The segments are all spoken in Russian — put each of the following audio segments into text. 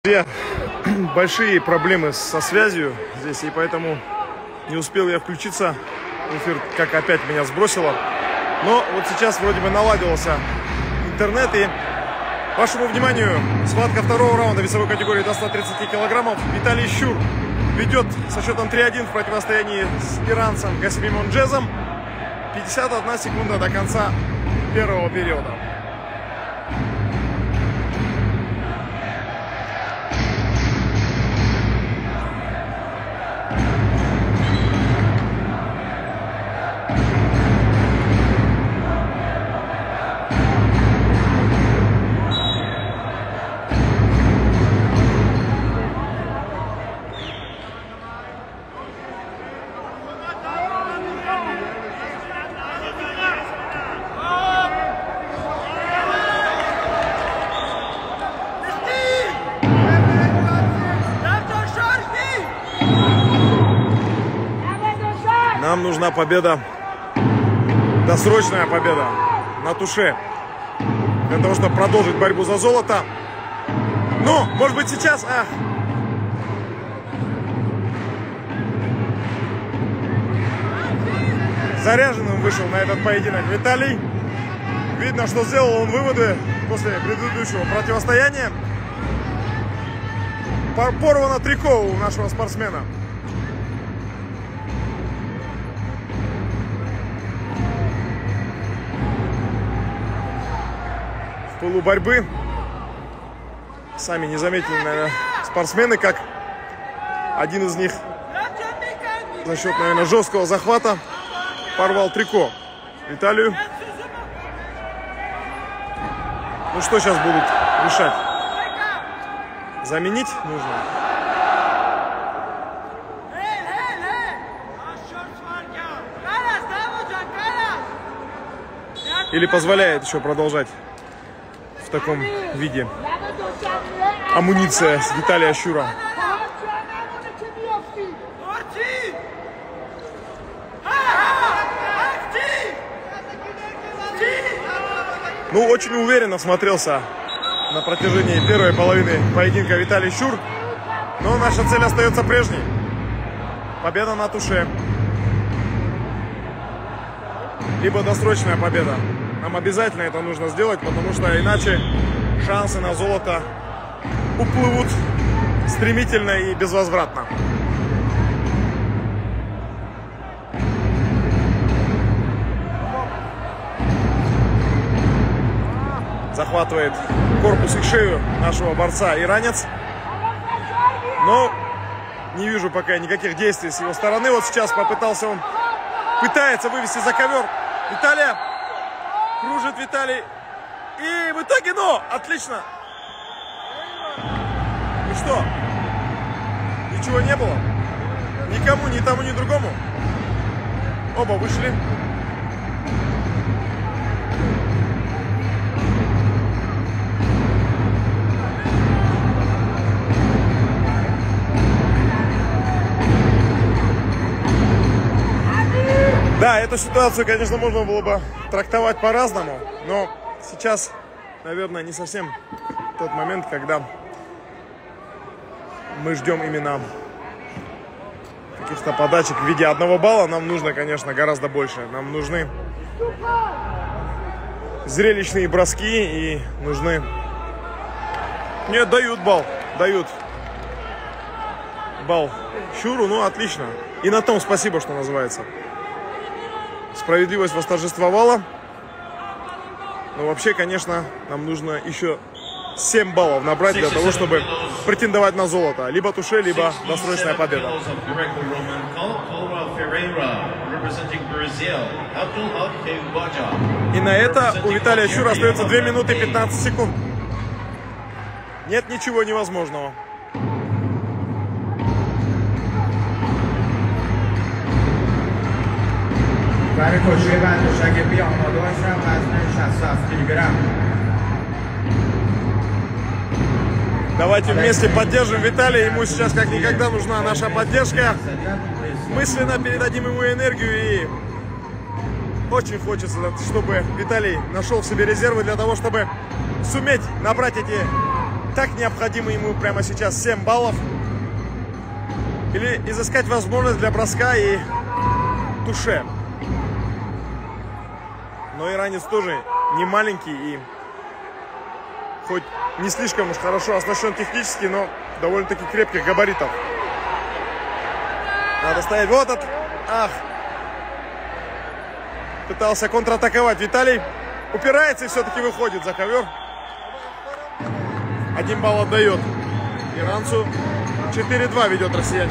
Большие проблемы со связью здесь, и поэтому не успел я включиться в эфир, как опять меня сбросило. Но вот сейчас вроде бы наладился интернет, и вашему вниманию схватка второго раунда весовой категории до 130 килограммов. Виталий Щур ведет со счетом 3-1 в противостоянии с иранцем Гасми Монджезом. 51 секунда до конца первого периода. Нам нужна победа, досрочная победа на туше, для того, чтобы продолжить борьбу за золото. Ну, может быть, сейчас... Заряженным вышел на этот поединок Виталий. Видно, что сделал он выводы после предыдущего противостояния. Порвано трико у нашего спортсмена. В пылу борьбы сами не заметили, наверное, спортсмены, как один из них за счет, наверное, жесткого захвата порвал трико Виталию. Ну что сейчас будут решать? Заменить нужно? Или позволяет еще продолжать в таком виде амуниция с Виталия Щура? Ну, очень уверенно смотрелся на протяжении первой половины поединка Виталий Щур. Но наша цель остается прежней. Победа на туше. Либо досрочная победа. Нам обязательно это нужно сделать, потому что иначе шансы на золото уплывут стремительно и безвозвратно. Захватывает корпус и шею нашего борца иранец. Но не вижу пока никаких действий с его стороны. Вот сейчас попытался он, пытается вывести за ковер Виталия. Кружит Виталий. И в итоге, ну, отлично. Ну что? Ничего не было? Никому, ни тому, ни другому? Оба вышли. Да, эту ситуацию, конечно, можно было бы трактовать по-разному, но сейчас, наверное, не совсем тот момент, когда мы ждем именно каких-то подачек в виде 1 балла. Нам нужно, конечно, гораздо больше. Нам нужны зрелищные броски и нужны... Нет, дают балл, дают балл Щуру, ну, отлично. И на том спасибо, что называется. Справедливость восторжествовала. Но вообще, конечно, нам нужно еще 7 баллов набрать для того, чтобы претендовать на золото. Либо туше, либо досрочная победа. И на это у Виталия Щура остается 2 минуты 15 секунд. Нет ничего невозможного. Давайте вместе поддержим Виталия. Ему сейчас как никогда нужна наша поддержка. Мысленно передадим ему энергию. И очень хочется, чтобы Виталий нашел в себе резервы для того, чтобы суметь набрать эти так необходимо ему прямо сейчас 7 баллов. Или изыскать возможность для броска и туше. Но иранец тоже не маленький и хоть не слишком уж хорошо оснащен технически, но довольно-таки крепких габаритов. Надо ставить. Вот от... Ах! Пытался контратаковать Виталий. Упирается и все-таки выходит за ковер. 1 балл отдает иранцу. 4-2 ведет россиянин.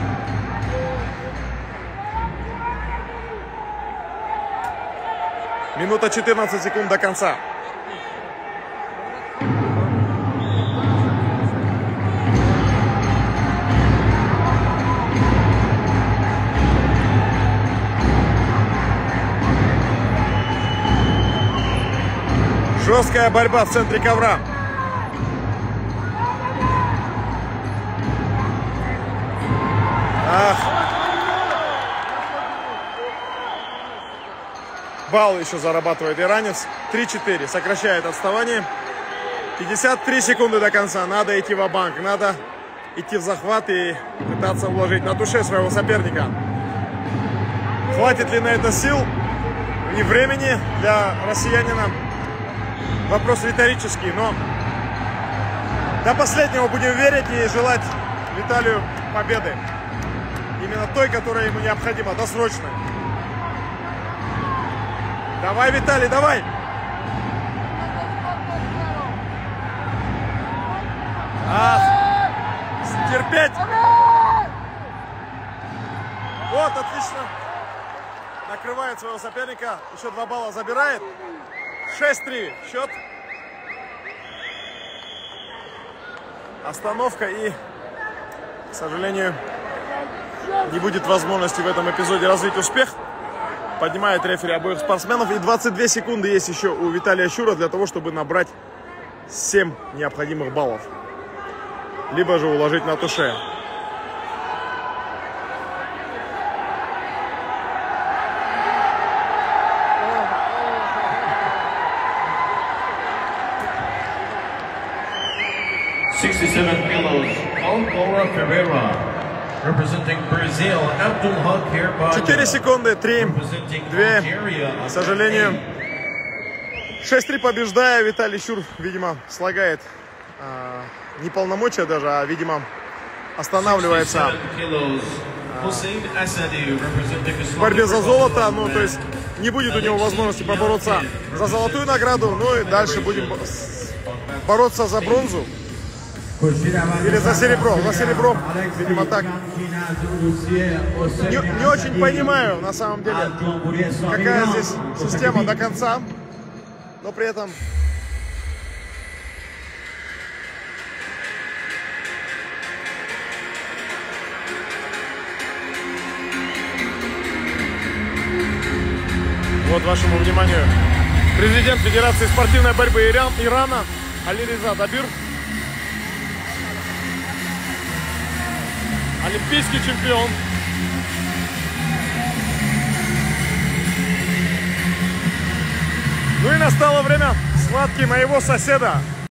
Минута 14 секунд до конца. Жесткая борьба в центре ковра. Ах. Балл еще зарабатывает иранец. 3-4. Сокращает отставание. 53 секунды до конца. Надо идти ва-банк. Надо идти в захват и пытаться вложить на туше своего соперника. Хватит ли на это сил и времени для россиянина? Вопрос риторический, но до последнего будем верить и желать Виталию победы. Именно той, которая ему необходима, досрочной. Давай, Виталий, давай! Терпеть! Вот, отлично! Накрывает своего соперника, еще 2 балла забирает. 6-3 счет. Остановка и, к сожалению, не будет возможности в этом эпизоде развить успех. Поднимает рефери обоих спортсменов. И 22 секунды есть еще у Виталия Щура для того, чтобы набрать 7 необходимых баллов. Либо же уложить на туше. Brazil, 4 секунды, 3, 2, к сожалению. 6-3 побеждая, Виталий Щур, видимо, слагает не полномочия даже, а, видимо, останавливается в борьбе за золото. Ну, то есть не будет у него возможности побороться за золотую награду, ну и дальше будем бороться за бронзу. Или за серебро. За серебро, видимо, так. Не очень понимаю, на самом деле, какая здесь система до конца. Но при этом... Вот вашему вниманию президент Федерации спортивной борьбы Ирана Алиреза Дабир. Олимпийский чемпион. Ну и настало время схватки моего соседа.